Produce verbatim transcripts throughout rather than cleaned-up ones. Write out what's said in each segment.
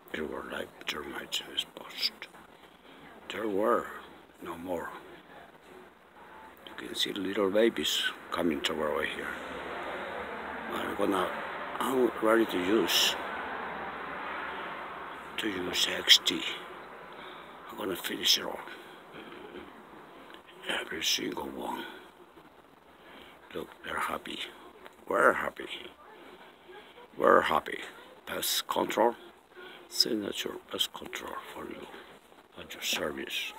There were like termites exposed. There were no more. You can see little babies coming toward over here. I'm gonna, I'm ready to use, to use X T. I'm gonna finish it all. Every single one. Look, they're happy. We're happy. We're happy. Pest control, signature pest control for you at your service.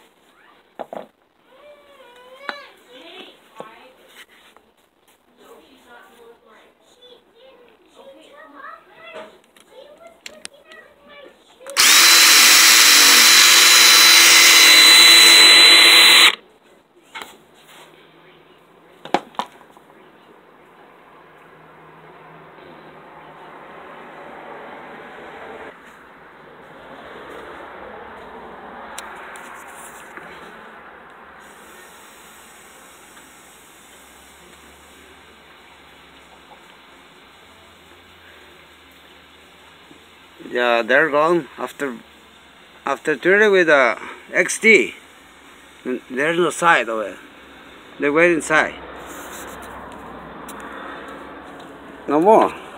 Yeah, they're gone after after treating with the X T. There's no side of it. They went inside. No more.